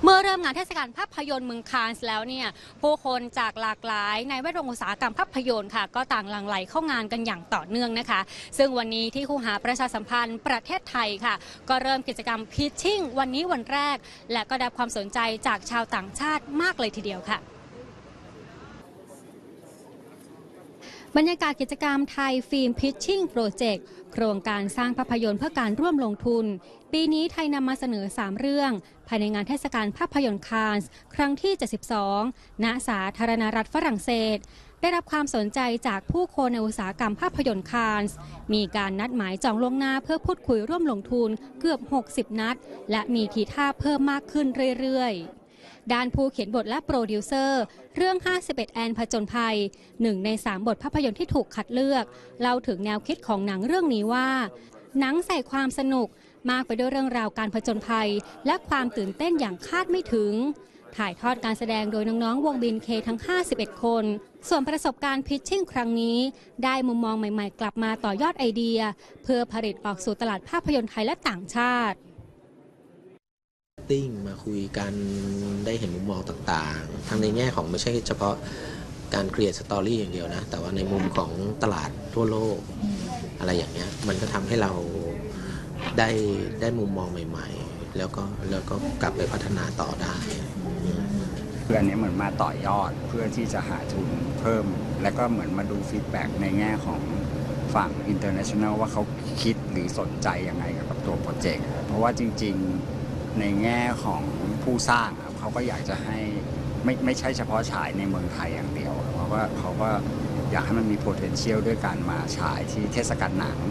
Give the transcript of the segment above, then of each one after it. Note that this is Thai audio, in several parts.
เมื่อเริ่มงานเทศกาลภาพยนตร์เมืองคานส์แล้วเนี่ยผู้คนจากหลากหลายในแวดวงอุตสาหกรรมภาพยนตร์ค่ะก็ต่างหลั่งไหลเข้างานกันอย่างต่อเนื่องนะคะซึ่งวันนี้ที่คูหาประชาสัมพันธ์ประเทศไทยค่ะก็เริ่มกิจกรรมพิชชิ่งวันนี้วันแรกและก็ได้ความสนใจจากชาวต่างชาติมากเลยทีเดียวค่ะบรรยากาศกิจกรรมไทยฟิล์มพิชชิ่งโปรเจกต์โครงการสร้างภาพยนตร์เพื่อการร่วมลงทุนปีนี้ไทยนำมาเสนอ3เรื่องภายในงานเทศกาลภาพยนตร์คานส์ครั้งที่72ณสาธารณรัฐฝรั่งเศสได้รับความสนใจจากผู้คนในอุตสาหกรรมภาพยนตร์คานส์มีการนัดหมายจองล่วงหน้าเพื่อพูดคุยร่วมลงทุนเกือบ60นัดและมีทีท่าเพิ่มมากขึ้นเรื่อยๆด้านผู้เขียนบทและโปรดิวเซอร์เรื่อง51แอนผจญภัย1ใน3บทภาพยนตร์ที่ถูกคัดเลือกเล่าถึงแนวคิดของหนังเรื่องนี้ว่าหนังใส่ความสนุกมากไปด้วยเรื่องราวการผจญภัยและความตื่นเต้นอย่างคาดไม่ถึงถ่ายทอดการแสดงโดยน้องๆวงบินเคทั้ง51คนส่วนประสบการณ์พิชชิ่งครั้งนี้ได้มุมมองใหม่ๆกลับมาต่อยอดไอเดียเพื่อผลิตออกสู่ตลาดภาพยนตร์ไทยและต่างชาติติ้งมาคุยกันได้เห็นมุมมองต่างๆทั้งในแง่ของไม่ใช่เฉพาะการครีเอทสตอรี่อย่างเดียวนะแต่ว่าในมุมของตลาดทั่วโลกอะไรอย่างเงี้ยมันก็ทำให้เราได้มุมมองใหม่ๆแล้วก็กลับไปพัฒนาต่อได้เพื่อนนี้เหมือนมาต่อยอดเพื่อที่จะหาทุนเพิ่มแล้วก็เหมือนมาดูฟีดแบ็กในแง่ของฝั่ง international ว่าเขาคิดหรือสนใจยังไงกับตัวโปรเจกต์เพราะว่าจริงๆในแง่ของผู้สร้างเขาก็อยากจะให้ไม่ใช่เฉพาะฉายในเมืองไทยอย่างเดียวเพราะว่าเขาก็อยากให้มันมี potential ด้วยการมาฉายที่เทศกาลหนัง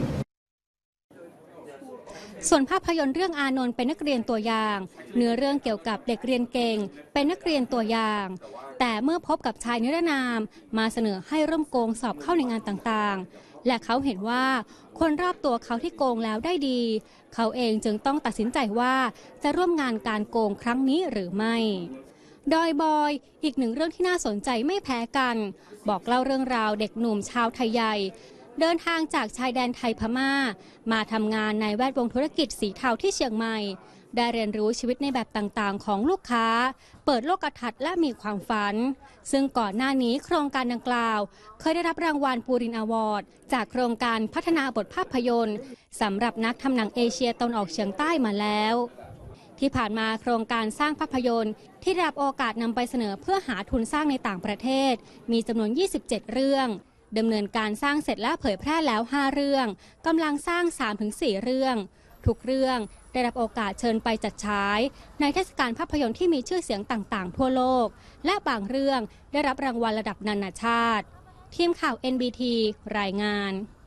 ส่วนภาพยนตร์เรื่องอานนท์เป็นนักเรียนตัวอย่างเนื้อเรื่องเกี่ยวกับเด็กเรียนเก่งเป็นนักเรียนตัวอย่างแต่เมื่อพบกับชายนิรนามมาเสนอให้ร่วมโกงสอบเข้าในงานต่างๆและเขาเห็นว่าคนรอบตัวเขาที่โกงแล้วได้ดีเขาเองจึงต้องตัดสินใจว่าจะร่วมงานการโกงครั้งนี้หรือไม่ดอยบอยอีกหนึ่งเรื่องที่น่าสนใจไม่แพ้กันบอกเล่าเรื่องราวเด็กหนุ่มชาวไทยใหญ่เดินทางจากชายแดนไทยพม่ามาทำงานในแวดวงธุรกิจสีเทาที่เชียงใหม่ได้เรียนรู้ชีวิตในแบบต่างๆของลูกค้าเปิดโลกทัศน์และมีความฝันซึ่งก่อนหน้านี้โครงการดังกล่าวเคยได้รับรางวัลปูรินอวอร์ดจากโครงการพัฒนาบทภาพยนตร์สำหรับนักทำหนังเอเชียตะวันออกเฉียงใต้มาแล้วที่ผ่านมาโครงการสร้างภาพยนตร์ที่ได้รับโอกาสนำไปเสนอเพื่อหาทุนสร้างในต่างประเทศมีจำนวน27เรื่องดำเนินการสร้างเสร็จและเผยแพร่แล้ว5เรื่องกำลังสร้าง 3-4 เรื่องทุกเรื่องได้รับโอกาสเชิญไปจัดฉายในเทศกาลภาพยนตร์ที่มีชื่อเสียงต่างๆทั่วโลกและบางเรื่องได้รับรางวัลระดับนานาชาติทีมข่าว NBT รายงาน